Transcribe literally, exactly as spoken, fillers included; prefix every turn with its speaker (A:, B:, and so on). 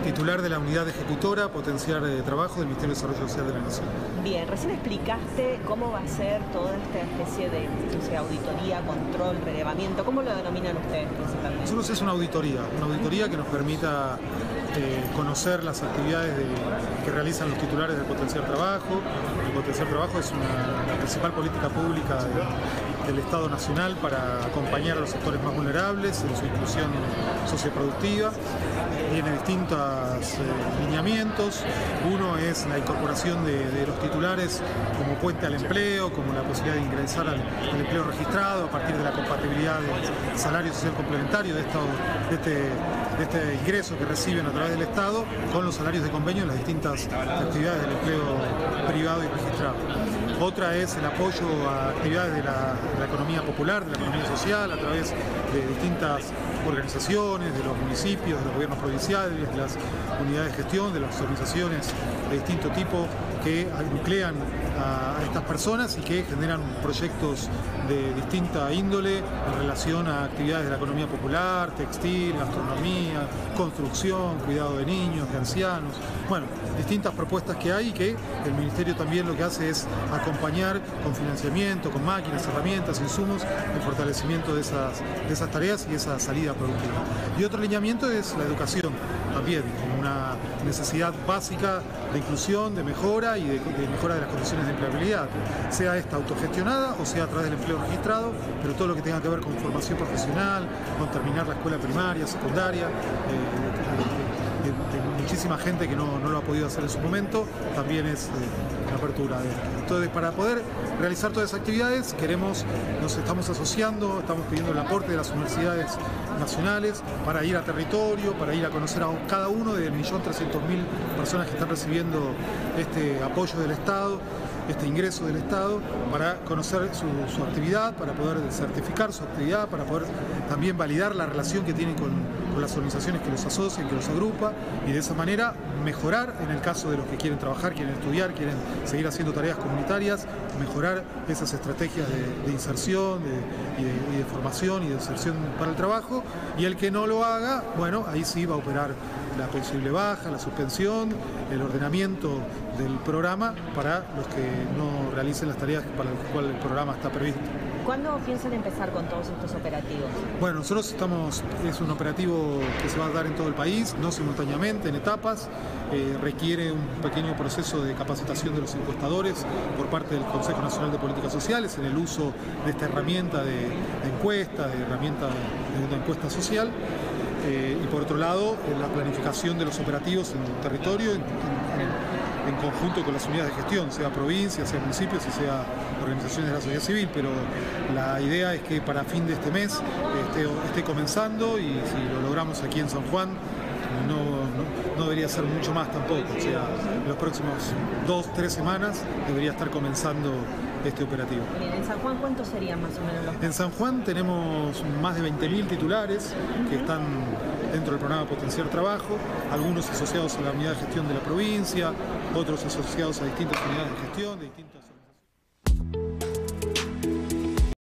A: titular de la unidad ejecutora Potenciar eh, Trabajo del Ministerio de Desarrollo Social de la Nación.
B: Bien, recién explicaste cómo va a ser toda esta especie de no sé, auditoría, control, relevamiento. ¿Cómo lo denominan ustedes principalmente?
A: Nosotros es una auditoría, una auditoría que nos permita eh, conocer las actividades de, que realizan los titulares de Potenciar Trabajo. El Potenciar Trabajo es una, la principal política pública de, del Estado Nacional para acompañar a los sectores más vulnerables en su inclusión socioproductiva. Tiene distintos eh, lineamientos. Uno es la incorporación de, de los titulares como puente al empleo, como la posibilidad de ingresar al, al empleo registrado a partir de la compatibilidad del salario social complementario de, esto, de, este, de este ingreso que reciben a través del Estado con los salarios de convenio en las distintas actividades del empleo privado y registrado. Otra es el apoyo a actividades de la, de la economía popular, de la economía social, a través de distintas organizaciones, de los municipios, de los gobiernos provinciales, de las unidades de gestión, de las organizaciones de distinto tipo que nuclean a, a estas personas y que generan proyectos de distinta índole en relación a actividades de la economía popular, textil, gastronomía, construcción, cuidado de niños, de ancianos. Bueno, distintas propuestas que hay y que el Ministerio también lo que hace es acompañar con financiamiento, con máquinas, herramientas, insumos, el fortalecimiento de esas, de esas tareas y esa salida productiva. Y otro lineamiento es la educación también, como una necesidad básica de inclusión, de mejora y de, de mejora de las condiciones de empleabilidad, sea esta autogestionada o sea a través del empleo registrado, pero todo lo que tenga que ver con formación profesional, con terminar la escuela primaria, secundaria, eh, de, de, de muchísima gente que no, no lo ha podido hacer en su momento, también es eh, la apertura de esto. Entonces, para poder realizar todas esas actividades, queremos, nos estamos asociando, estamos pidiendo el aporte de las universidades nacionales para ir a territorio, para ir a conocer a cada uno de un millón trescientas mil personas que están recibiendo este apoyo del Estado, este ingreso del Estado, para conocer su, su actividad, para poder certificar su actividad, para poder también validar la relación que tienen con, con las organizaciones que los asocian, que los agrupa, y de esa manera mejorar en el caso de los que quieren trabajar, quieren estudiar, quieren seguir haciendo tareas comunitarias, mejorar esas estrategias de, de inserción de, y, de, y de formación y de inserción para el trabajo, y el que no lo haga, bueno, ahí sí va a operar la posible baja, la suspensión, el ordenamiento del programa para los que no realicen las tareas para las cuales el programa está previsto.
B: ¿Cuándo piensan empezar con todos estos operativos?
A: Bueno, nosotros estamos, es un operativo que se va a dar en todo el país, no simultáneamente, en etapas, eh, requiere un pequeño proceso de capacitación de los encuestadores por parte del Consejo Nacional de Políticas Sociales en el uso de esta herramienta de, de encuesta, de herramienta de, de una encuesta social. Eh, y por otro lado, en la planificación de los operativos en el territorio en, en, en conjunto con las unidades de gestión, sea provincias, sea municipios y sea organizaciones de la sociedad civil, pero la idea es que para fin de este mes esté, esté comenzando, y si lo logramos aquí en San Juan, no, no, no debería ser mucho más tampoco, o sea, en los próximos dos, tres semanas debería estar comenzando este operativo.
B: Bien, ¿en San Juan cuántos serían más o menos los?
A: En San Juan tenemos más de veinte mil titulares que están dentro del programa Potenciar Trabajo, algunos asociados a la unidad de gestión de la provincia, otros asociados a distintas unidades de gestión de distintos